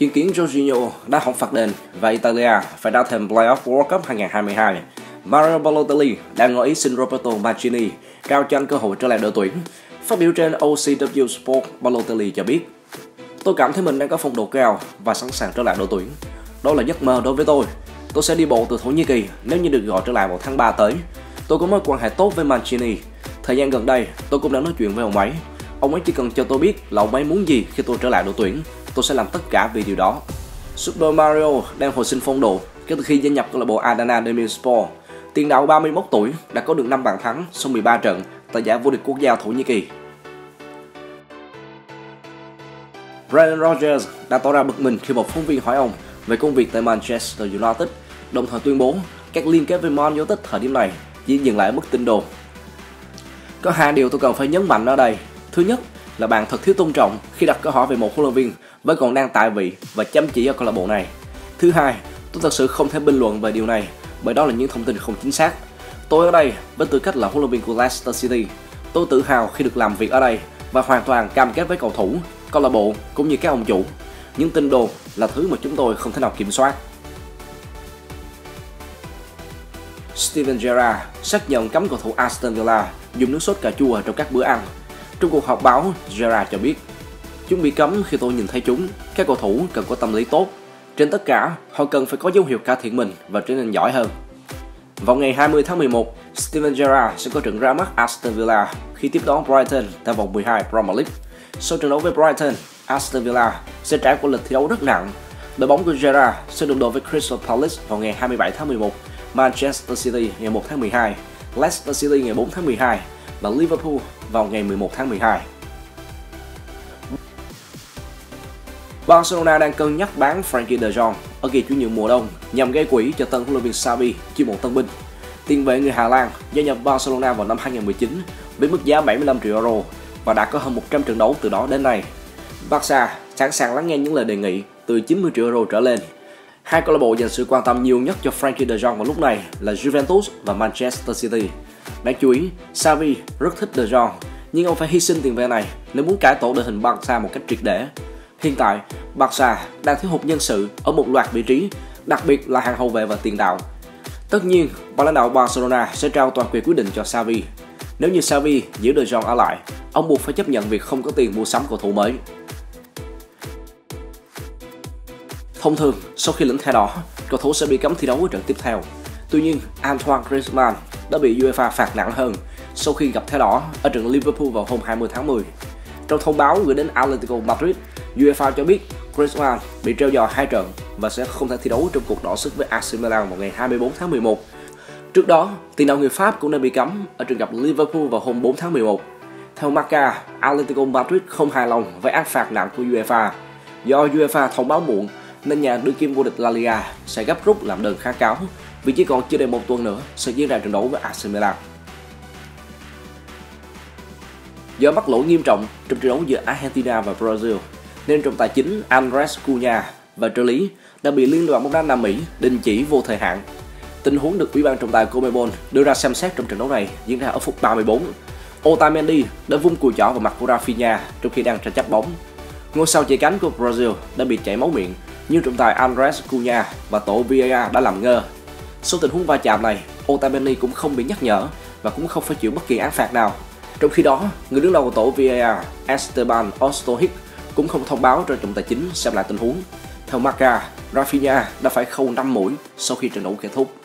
Chứng kiến Jorginho đá hỏng phạt đền và Italia phải đá thêm Playoff World Cup 2022, Mario Balotelli đang ngỏ ý xin Roberto Mancini trao cho anh cơ hội trở lại đội tuyển. Phát biểu trên OCW Sport, Balotelli cho biết: "Tôi cảm thấy mình đang có phong độ cao và sẵn sàng trở lại đội tuyển. Đó là giấc mơ đối với tôi. Tôi sẽ đi bộ từ Thổ Nhĩ Kỳ nếu như được gọi trở lại vào tháng 3 tới. Tôi có mối quan hệ tốt với Mancini. Thời gian gần đây, tôi cũng đã nói chuyện với ông ấy. Ông ấy chỉ cần cho tôi biết là ông ấy muốn gì khi tôi trở lại đội tuyển. Tôi sẽ làm tất cả vì điều đó." Super Mario đang hồi sinh phong độ kể từ khi gia nhập câu lạc bộ Adana Demirspor. Tiền đạo 31 tuổi đã có được 5 bàn thắng sau 13 trận tại giải vô địch quốc gia Thổ Nhĩ Kỳ. Brendan Rodgers đã tỏ ra bực mình khi một phóng viên hỏi ông về công việc tại Manchester United, đồng thời tuyên bố các liên kết với Man United thời điểm này chỉ dừng lại ở mức tin đồn. "Có hai điều tôi cần phải nhấn mạnh ở đây. Thứ nhất là bạn thật thiếu tôn trọng khi đặt câu hỏi về một huấn luyện viên vẫn còn đang tại vị và chăm chỉ ở câu lạc bộ này. Thứ hai, tôi thật sự không thể bình luận về điều này bởi đó là những thông tin không chính xác. Tôi ở đây với tư cách là huấn luyện viên của Leicester City. Tôi tự hào khi được làm việc ở đây và hoàn toàn cam kết với cầu thủ, câu lạc bộ cũng như các ông chủ. Những tin đồn là thứ mà chúng tôi không thể nào kiểm soát." Steven Gerrard xác nhận cấm cầu thủ Aston Villa dùng nước sốt cà chua trong các bữa ăn. Trong cuộc họp báo, Gerrard cho biết: "Chúng bị cấm khi tôi nhìn thấy chúng. Các cầu thủ cần có tâm lý tốt. Trên tất cả, họ cần phải có dấu hiệu cải thiện mình và trở nên giỏi hơn." Vào ngày 20 tháng 11, Steven Gerrard sẽ có trận ra mắt Aston Villa khi tiếp đón Brighton tại vòng 12 Premier League. Sau trận đấu với Brighton, Aston Villa sẽ trải qua lịch thi đấu rất nặng. Đội bóng của Gerrard sẽ đụng độ với Crystal Palace vào ngày 27 tháng 11, Manchester City ngày 1 tháng 12, Leicester City ngày 4 tháng 12 và Liverpool vào ngày 11 tháng 12. Barcelona đang cân nhắc bán Frenkie de Jong ở kỳ chuyển nhượng mùa đông nhằm gây quỹ cho tân huấn luyện viên Xavi chiêu mộ tân binh. Tiền vệ người Hà Lan gia nhập Barcelona vào năm 2019 với mức giá 75 triệu euro và đã có hơn 100 trận đấu từ đó đến nay. Barca sẵn sàng lắng nghe những lời đề nghị từ 90 triệu euro trở lên. Hai câu lạc bộ dành sự quan tâm nhiều nhất cho Frenkie de Jong vào lúc này là Juventus và Manchester City. Đáng chú ý, Xavi rất thích de Jong, nhưng ông phải hy sinh tiền vệ này nếu muốn cải tổ đội hình Barca một cách triệt để. Hiện tại, Barca đang thiếu hụt nhân sự ở một loạt vị trí, đặc biệt là hàng hậu vệ và tiền đạo. Tất nhiên, ban lãnh đạo Barcelona sẽ trao toàn quyền quyết định cho Xavi. Nếu như Xavi giữ de Jong ở lại, ông buộc phải chấp nhận việc không có tiền mua sắm cầu thủ mới. Thông thường, sau khi lĩnh thẻ đỏ, cầu thủ sẽ bị cấm thi đấu ở trận tiếp theo. Tuy nhiên, Antoine Griezmann đã bị UEFA phạt nặng hơn sau khi gặp thẻ đỏ ở trận Liverpool vào hôm 20 tháng 10. Trong thông báo gửi đến Atletico Madrid, UEFA cho biết Griezmann bị treo giò 2 trận và sẽ không thể thi đấu trong cuộc đọ sức với AC Milan vào ngày 24 tháng 11. Trước đó, tiền đạo người Pháp cũng đã bị cấm ở trận gặp Liverpool vào hôm 4 tháng 11. Theo Marca, Atletico Madrid không hài lòng với án phạt nặng của UEFA. Do UEFA thông báo muộn nên nhà đương kim vô địch La Liga sẽ gấp rút làm đơn kháng cáo vì chỉ còn chưa đầy một tuần nữa sẽ diễn ra trận đấu với AC Milan. Do mắc lỗi nghiêm trọng trong trận đấu giữa Argentina và Brazil, nên trọng tài chính Andrés Cunha và trợ lý đã bị Liên đoàn bóng đá Nam Mỹ đình chỉ vô thời hạn. Tình huống được Ủy ban trọng tài CONMEBOL đưa ra xem xét trong trận đấu này diễn ra ở phút 34. Otamendi đã vung cùi chỏ vào mặt của Rafinha trong khi đang tranh chấp bóng. Ngôi sao chạy cánh của Brazil đã bị chảy máu miệng, nhưng trọng tài Andrés Cunha và tổ VAR đã làm ngơ. Sau tình huống va chạm này, Otamendi cũng không bị nhắc nhở và cũng không phải chịu bất kỳ án phạt nào. Trong khi đó, người đứng đầu của tổ VAR Esteban Ostojic cũng không thông báo cho trọng tài chính xem lại tình huống. Theo Marca, Rafinha đã phải khâu 5 mũi sau khi trận đấu kết thúc.